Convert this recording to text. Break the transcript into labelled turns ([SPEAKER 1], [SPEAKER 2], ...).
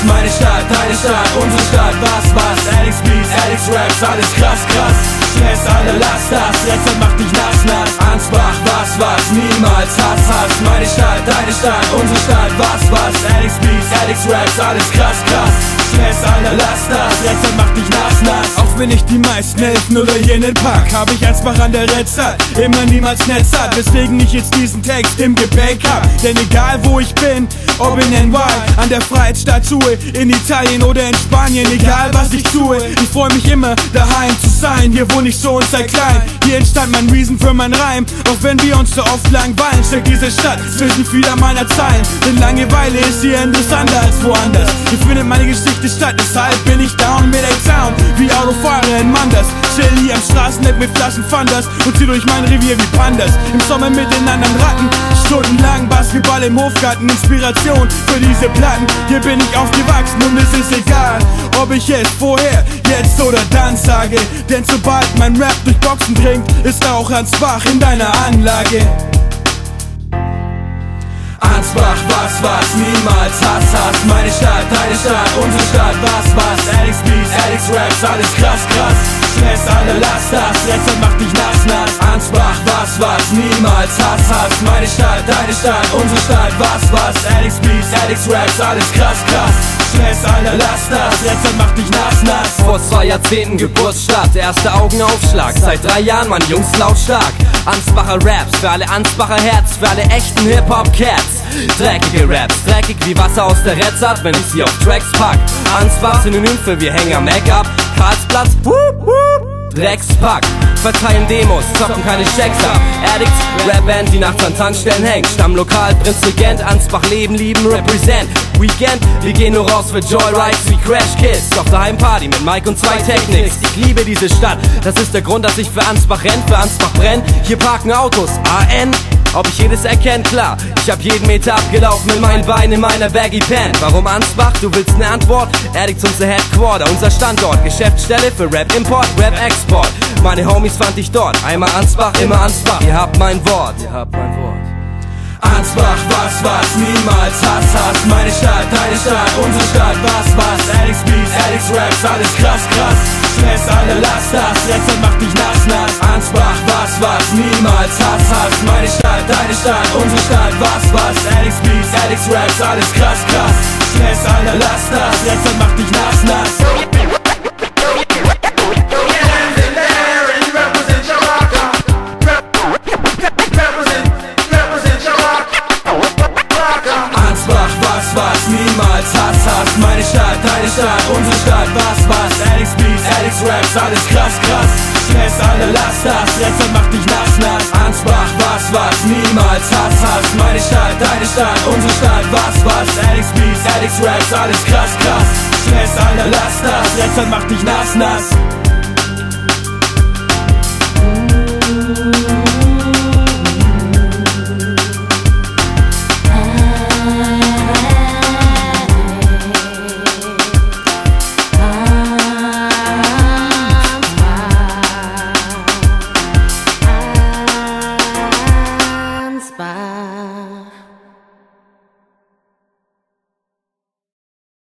[SPEAKER 1] meine Stadt, deine Stadt, unsere Stadt. Was, Alex Beats, Alex Raps, alles krass, krass. Stress, alle lass das, Rezept macht dich nass, nass. Ansbach, was, niemals Hass. Meine Stadt, deine Stadt, unsere Stadt. Was, Alex Beats, Alex Raps, alles krass, krass. Stress, alle lass das, Rezept macht dich nass, nass. Auch wenn ich die meisten helfen oder jenen pack, hab ich Ansbach an der Redzahl, immer niemals Netz hat, weswegen ich jetzt diesen Text im Gepäck hab. Denn egal wo ich bin, ob in NY, an der Freiheitsstatue, in Italien oder in Spanien, egal was ich tue, ich freu mich immer daheim zu sein. Hier wohne ich so und sei klein, hier entstand mein Reason für mein Reim. Auch wenn wir uns so oft langweilen, steckt diese Stadt zwischen vieler meiner Zeilen. Denn Langeweile ist hier interessanter als woanders. Hier findet meine Geschichte statt, deshalb bin ich down mit A-Town, wie Autofahrer in Manders. Chill hier am Straßenneck mit Flaschen Fanders und zieh durch mein Revier wie Pandas. Im Sommer mit den anderen Ratten, stundenlang Basketball im Hofgarten, Inspiration für diese Platten. Hier bin ich aufgewachsen und es ist egal, ob ich es vorher, jetzt oder dann sage. Denn sobald mein Rap durch Boxen dringt, ist auch Ansbach in deiner Anlage. Ansbach, was, niemals Hass. Meine Stadt, deine Stadt, unsere Stadt. Was, Alex Beats, Alex Raps, alles krass, krass. Stress, alle lass das, Rezept macht dich nass, nass. Ansbach, was, niemals Hass. Meine Stadt, deine Stadt, unsere Stadt. Was, Alex Beats, Alex Raps, alles krass, krass. Stress, alle lass das, Rezept macht dich nass, nass.
[SPEAKER 2] Vor 2 Jahrzehnten Geburtsstart, erster Augenaufschlag. Seit 3 Jahren, meine Jungs lautstark. Ansbacher Raps, für alle Ansbacher Herz, für alle echten Hip-Hop-Cats. Dreckige Raps, dreckig wie Wasser aus der Retzart, wenn ich sie auf Tracks pack. Ansbach, Synonym für wir hängen am Make-up. Karlsplatz, Dreckspack. Verteilen Demos, zocken keine Checks ab. Addicts, Rapband, die nachts an Tankstellen hängt. Stammlokal, Prinzregent, Ansbach leben, lieben, represent. Weekend, wir gehen nur raus für Joyrides wie Crash Kids. Auf der Heimparty mit Mike und 2 Technics. Ich liebe diese Stadt, das ist der Grund, dass ich für Ansbach renn, für Ansbach brenn. Hier parken Autos, AN. Ob ich jedes erkenn, klar, ich hab jeden Meter abgelaufen mit meinen Beinen in meiner Baggy Pant. Warum Ansbach? Du willst ne Antwort? Addicts unser Headquarter, unser Standort, Geschäftsstelle für Rap-Import, Rap-Export. Meine Homies fand ich dort, einmal Ansbach, immer Ansbach, ihr habt mein Wort.
[SPEAKER 1] Ansbach, was, niemals Hass. Meine Stadt, deine Stadt, unsere Stadt. Was, Alex Beats, Alex Raps, alles krass, krass. Stress, alle lass das, Rezept macht dich nass, nass. Ansbach, was, niemals Hass. Meine Stadt, deine Stadt, unsere Stadt. Was, Alex Beats, Alex Raps, alles krass, krass. Stress, alle lass das, Rezept macht dich nass, nass. Niemals Hass. Meine Stadt, deine Stadt, unsere Stadt. Was, Alex Beats, Alex Raps, alles krass, krass. Stress, alle lass das, Rezept macht dich nass, nass. Ansbach, was, niemals Hass. Meine Stadt, deine Stadt, unsere Stadt. Was, Alex Beats, Alex Raps, alles krass, krass. Stress, alle lass das, Rezept macht dich nass, nass.